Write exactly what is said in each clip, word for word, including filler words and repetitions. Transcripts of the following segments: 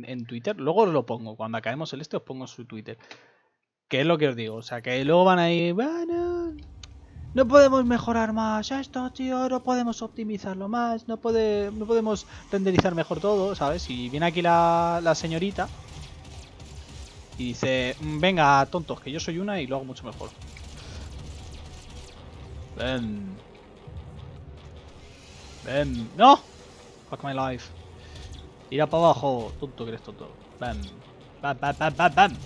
en Twitter. Luego os lo pongo. Cuando acabemos el este os pongo su Twitter. Que es lo que os digo. O sea, que luego van a ir... Bueno, no podemos mejorar más esto, tío. No podemos optimizarlo más. No, puede, no podemos renderizar mejor todo, ¿sabes? Y viene aquí la, la señorita y dice... Venga, tontos, que yo soy una y lo hago mucho mejor. Ven. Ven. ¡No! Fuck my life. Tira para abajo, tonto que eres tonto. Ven. Bam, bam, bam, bam, bam.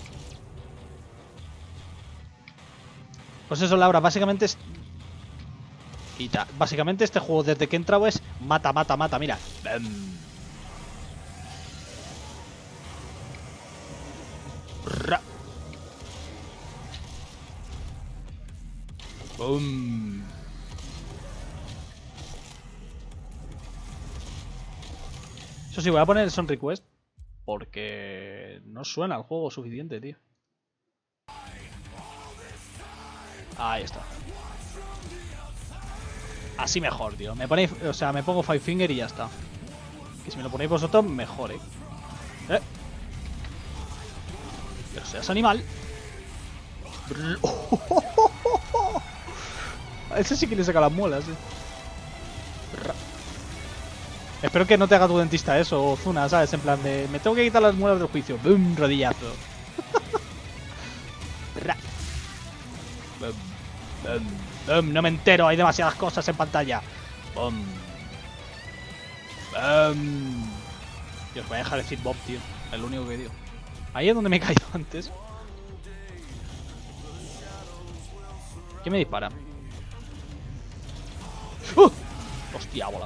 Pues eso, Laura, básicamente es... Quita. Básicamente este juego desde que he entrado es mata, mata, mata, mira. Bam. Ra. Boom. Eso sí, voy a poner el Son Request porque no suena el juego suficiente, tío. Ahí está. Así mejor, tío. Me ponéis, o sea, me pongo Five Finger y ya está. Que si me lo ponéis vosotros, mejor, eh. ¿Eh? Pero seas animal. Ese sí que le saca las muelas, eh. Espero que no te haga tu dentista eso, Ozuna, ¿sabes? En plan de... Me tengo que quitar las muelas del juicio. ¡Bum! Rodillazo. ¡Bum! ¡Bum! ¡Bum! No me entero, hay demasiadas cosas en pantalla. ¡Bum! ¡Bum! Dios, voy a dejar de decir Bob, tío. Es lo único que digo. Ahí es donde me he caído antes. ¿Qué me dispara? ¡Uh! ¡Hostia, bola!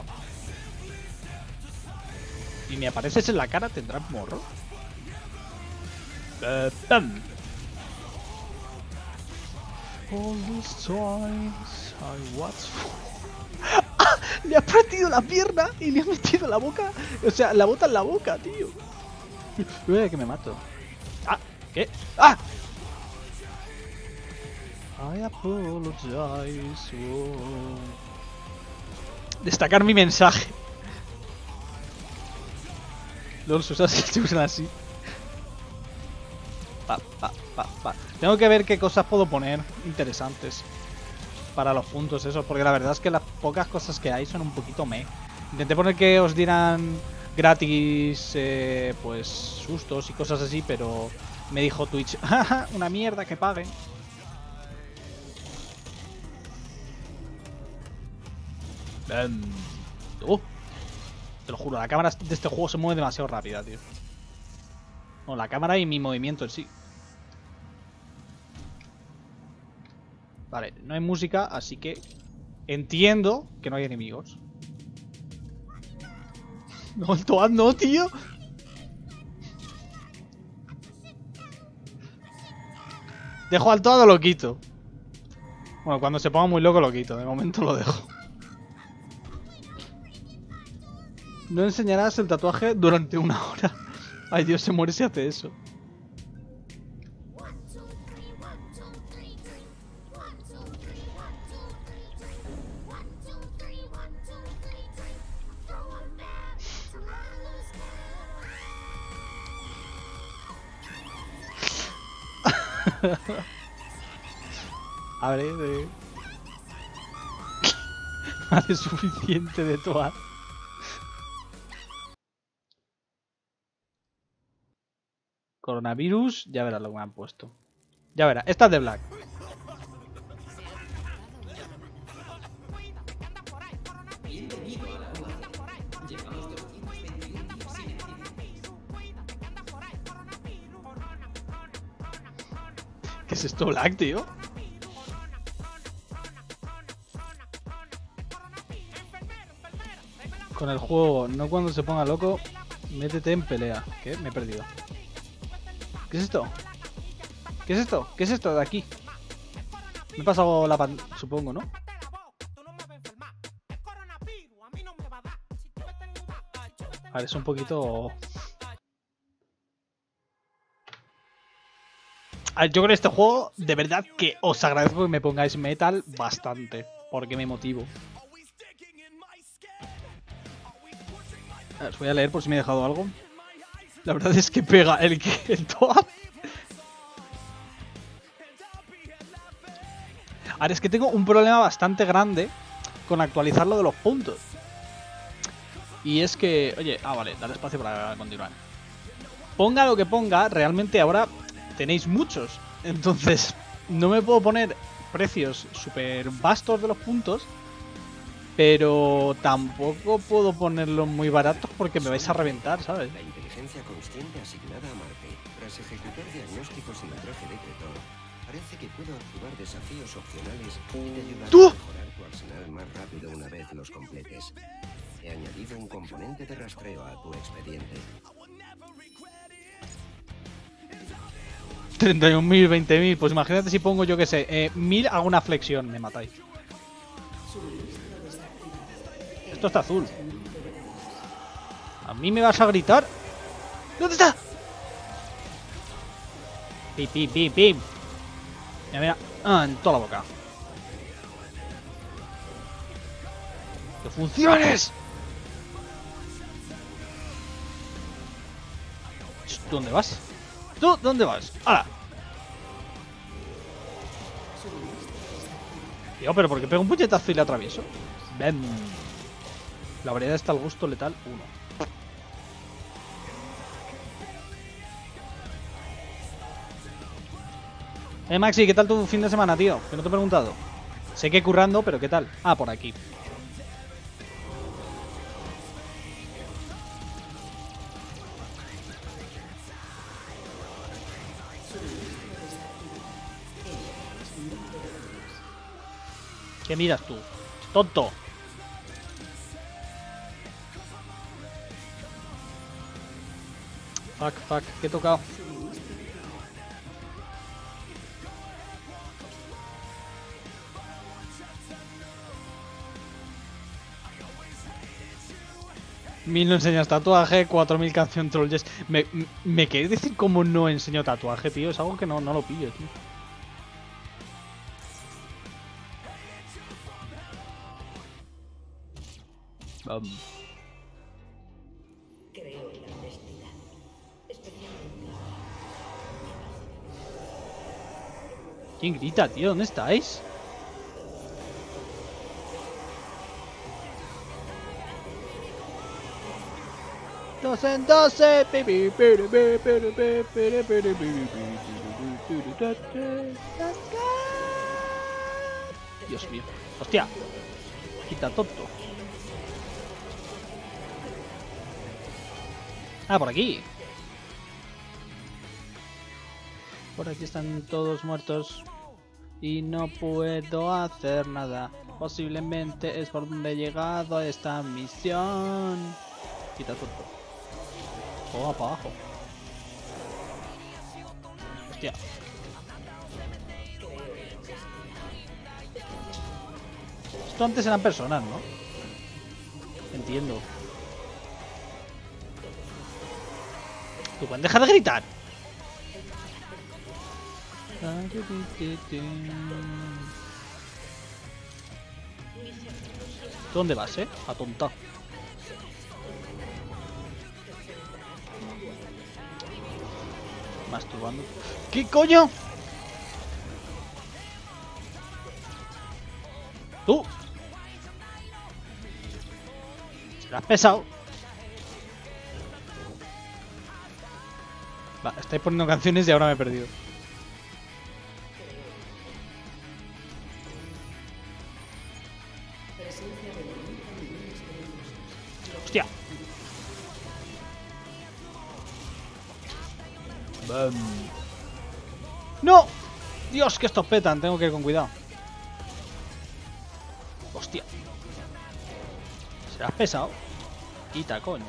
Y me apareces en la cara, ¿tendrás morro? Uh, ¡Pum! All these times I watched... ¡Ah! Le ha partido la pierna y le ha metido la boca. O sea, la bota en la boca, tío. Uy, que me mato. Ah, ¿qué? ¡Ah! I apologize. Oh. Destacar mi mensaje. Los usas se usan así. Pa, pa, pa, pa. Tengo que ver qué cosas puedo poner interesantes para los puntos esos, porque la verdad es que las pocas cosas que hay son un poquito meh. Intenté poner que os dieran gratis eh, pues sustos y cosas así, pero me dijo Twitch, jaja, una mierda, que paguen. Um, uh, te lo juro, la cámara de este juego se mueve demasiado rápida, tío. No, la cámara y mi movimiento en sí. Vale, no hay música, así que entiendo que no hay enemigos. No, el Toad no, tío. Dejo al Toad o lo quito. Bueno, cuando se ponga muy loco lo quito. De momento lo dejo. No enseñarás el tatuaje durante una hora. Ay, Dios, se muere si hace eso. A ver, eh. Vale, suficiente de Toad. Coronavirus, ya verás lo que me han puesto. Ya verás, esta es de Black. ¿Qué es esto, Black, tío? Con el juego, no cuando se ponga loco, métete en pelea. ¿Qué? Me he perdido. ¿Qué es esto? ¿Qué es esto? ¿Qué es esto de aquí? Me he pasado la pan... supongo, ¿no? A ver, es un poquito... A ver, yo con este juego, de verdad que os agradezco que me pongáis metal bastante. Porque me motivo. A ver, os voy a leer por si me he dejado algo. La verdad es que pega el que el Toad. Ahora es que tengo un problema bastante grande con actualizar lo de los puntos. Y es que, oye, ah, vale, dale espacio para continuar. Ponga lo que ponga, realmente ahora tenéis muchos. Entonces, no me puedo poner precios súper vastos de los puntos, pero tampoco puedo ponerlos muy baratos porque me vais a reventar, ¿sabes? La inteligencia consciente asignada a Marte, tras ejecutar diagnósticos en el traje de Cretor, parece que puedo activar desafíos opcionales y te ayudará ¡Tú! a mejorar tu arsenal más rápido una vez los completes. He añadido un componente de rastreo a tu expediente. treinta y un mil, veinte mil, pues imagínate si pongo, yo que sé, eh, mil hago una flexión, me matáis. Esto está azul. ¿A mí me vas a gritar? ¿Dónde está? Pim, pim, pim, pim. Mira, mira. Ah, en toda la boca. ¡Que funciones! ¿Dónde vas? ¿Tú dónde vas? ¡Hala! Tío, pero ¿por qué pego un puñetazo y le atravieso? ¡Ven! La variedad está al gusto letal uno. Eh, Maxi, ¿qué tal tu fin de semana, tío? Que no te he preguntado. Sé que currando, pero ¿qué tal? Ah, por aquí. ¿Qué miras tú? ¡Tonto! Fuck, fuck, que he tocado. Mil no enseñas tatuaje, cuatro mil canción troll. Yes. ¿Me, ¿Me queréis decir cómo no enseño tatuaje, tío? Es algo que no, no lo pillo, tío. Um. Creo en la honestidad, especialmente. ¿Quién grita, tío? ¿Dónde estáis? Dos en doce. Dios mío. Hostia. Quita tonto. Ah, por aquí. Por aquí están todos muertos. Y no puedo hacer nada. Posiblemente es por donde he llegado a esta misión. Quita tonto. Todo para abajo. Hostia. Esto antes eran personas, ¿no? Entiendo. ¿Tú puedes dejar de gritar? ¿Dónde vas, eh? Atontado. Masturbando. ¿Qué coño? ¡Tú! Serás pesado. Va, estáis poniendo canciones y ahora me he perdido. ¡Hostia! Bam. ¡No! Dios, que estos petan. Tengo que ir con cuidado. Hostia. Serás pesado. Quita, coño.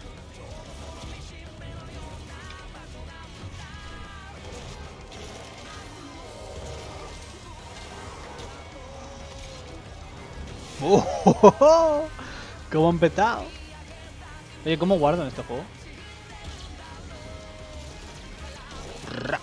¡Oh! oh, oh, oh. ¡Cómo han petado! Oye, ¿cómo guardo en este juego? Ra.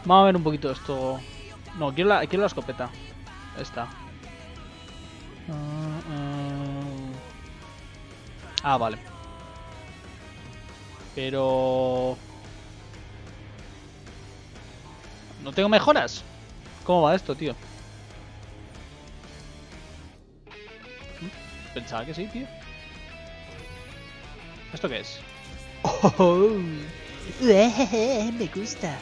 Vamos a ver un poquito esto. No, quiero la, quiero la escopeta. Esta. Uh, uh... Ah, vale. Pero... ¿no tengo mejoras? ¿Cómo va esto, tío? Pensaba que sí, tío. ¿Esto qué es? Oh, me gusta.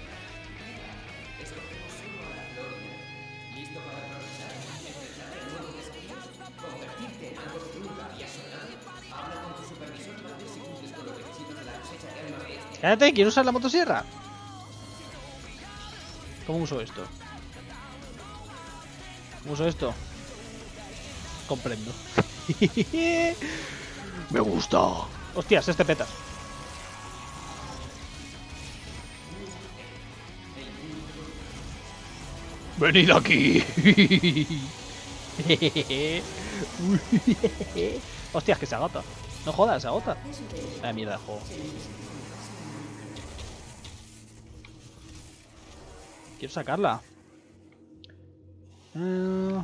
Cállate, quiero usar la motosierra. ¿Cómo uso esto? ¿Cómo uso esto? Comprendo. Me gusta. Hostias, este peta. Venid aquí. Hostias, que se agota. No jodas, se agota. Ah, mierda de juego. Quiero sacarla. Uh.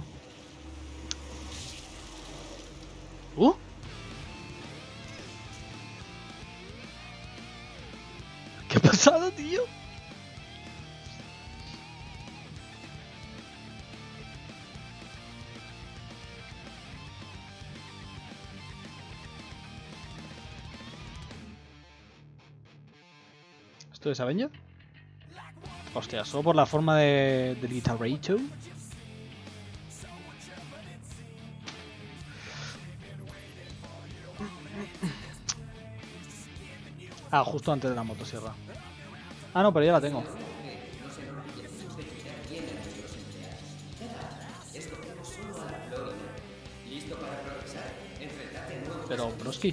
Uh. ¿Qué ha pasado, tío? ¿Esto es Avenger? Hostia, solo por la forma de, del guitarrito. Ah, justo antes de la motosierra. Ah, no, pero ya la tengo. Pero, broski.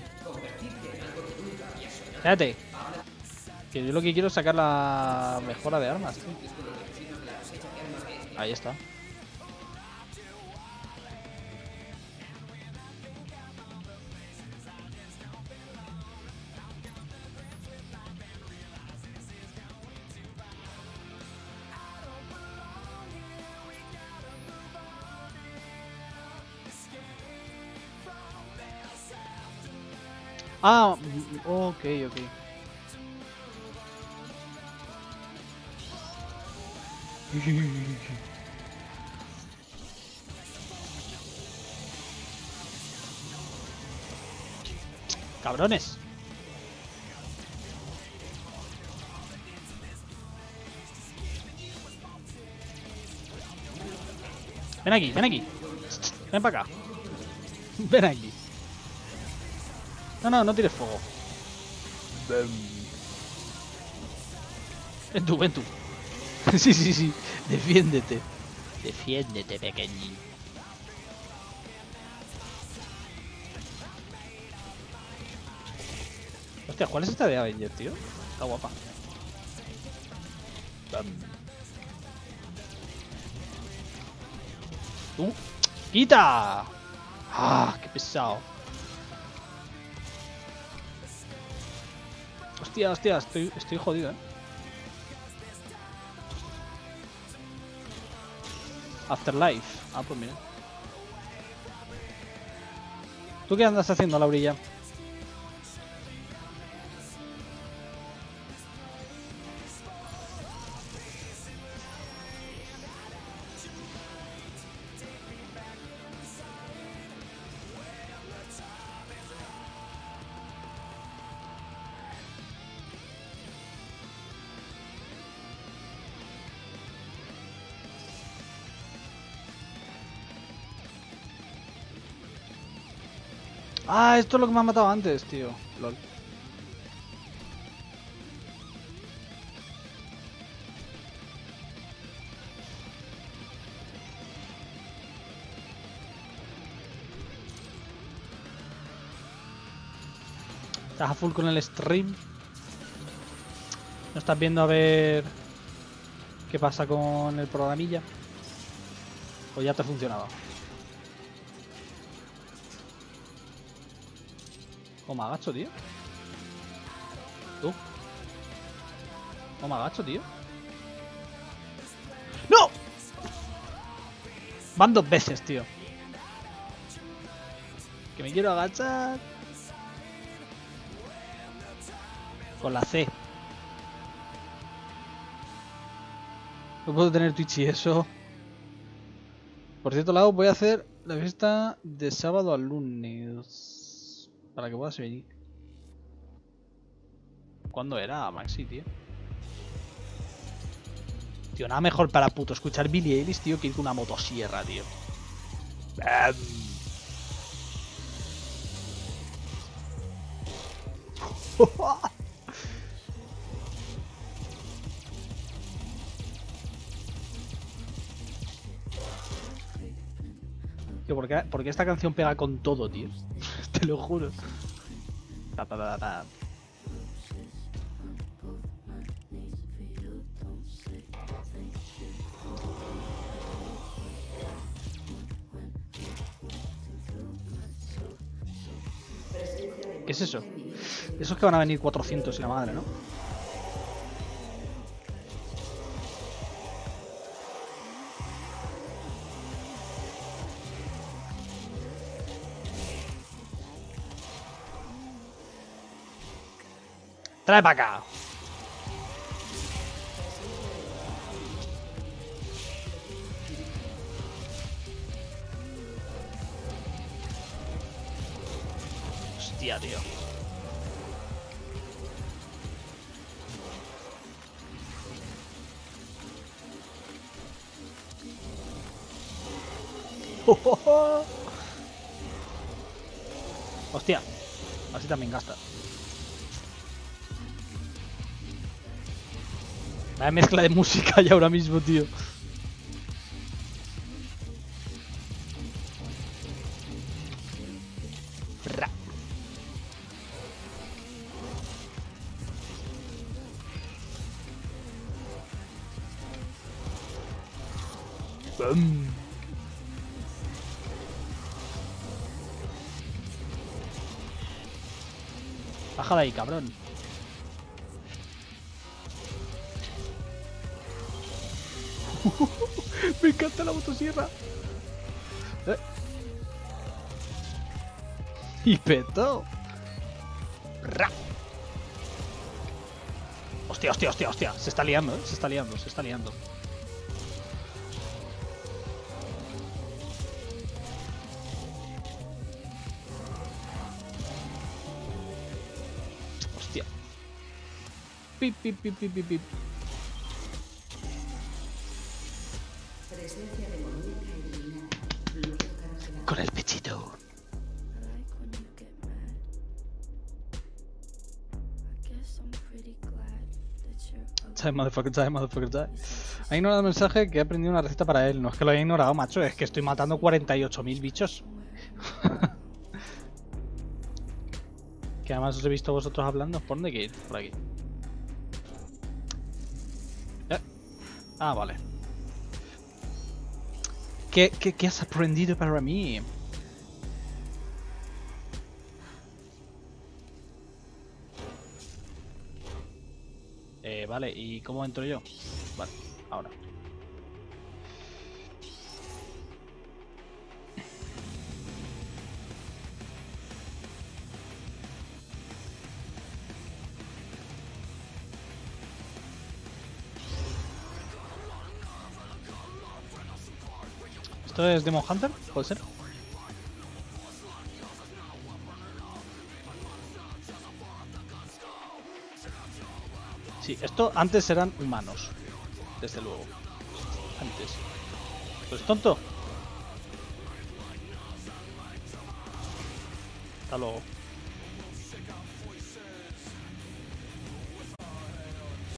Fíjate. Que yo lo que quiero es sacar la mejora de armas, tío. Ahí está. Ah, ok, ok. Cabrones. Ven aquí, ven aquí. Ven para acá. Ven aquí. No, no, no tires fuego. Ven. Ven tú, ven tú. Sí, sí, sí. Defiéndete. Defiéndete, pequeñín. Hostia, ¿cuál es esta de Avenger, tío? Está guapa. Bam. ¡Uh! ¡Quita! ¡Ah! ¡Qué pesado! Hostia, hostia, estoy, estoy jodido, eh. Afterlife. Ah, pues mira. ¿Tú qué andas haciendo, Laurilla? Ah, esto es lo que me ha matado antes, tío. Lol. Estás a full con el stream. ¿No estás viendo a ver qué pasa con el programilla? ¿O ya te funcionaba? ¿Cómo me agacho, tío? ¿Tú? ¿Cómo me agacho, tío? ¡No! Van dos veces, tío. Que me quiero agachar. Con la C. No puedo tener Twitch y eso. Por cierto lado, voy a hacer la fiesta de sábado al lunes. Para que puedas venir. ¿Cuándo era, Maxi, tío? Tío, nada mejor para puto escuchar Billie Eilish, tío, que ir con una motosierra, tío. ¡Bam! Tío, ¿por qué, por qué esta canción pega con todo, tío? Te lo juro. Ta, ta, ta, ta. ¿Qué es eso? Eso es que van a venir cuatrocientos y la madre, ¿no? Trae para acá. Hostia, tío. Hostia. Así también gasta. Vaya mezcla de música ya ahora mismo, tío. Ra. Bum. Baja de ahí, cabrón. Me encanta la motosierra. ¿Eh? Y petó. Ra. Hostia, hostia, hostia, hostia. Se está liando, ¿eh? Se está liando, se está liando. Hostia. Pip, pip, pip, pip, pip, pip. Presencia demoníaca eliminada. Bloqueo carcelero. Con el pechito. Die, motherfucker, die, motherfucker, die. Ha ignorado el mensaje que he aprendido una receta para él. No es que lo haya ignorado, macho. Es que estoy matando cuarenta y ocho mil bichos. Que además os he visto vosotros hablando. ¿Por dónde hay que ir? Por aquí. Eh. Ah, vale. ¿Qué, qué, ¿Qué has aprendido para mí? Eh, vale, ¿y cómo entro yo? Vale, ahora. ¿Esto es Demon Hunter? ¿Puede ser? Sí, esto antes eran humanos. Desde luego. Antes. Pues tonto. Hasta luego.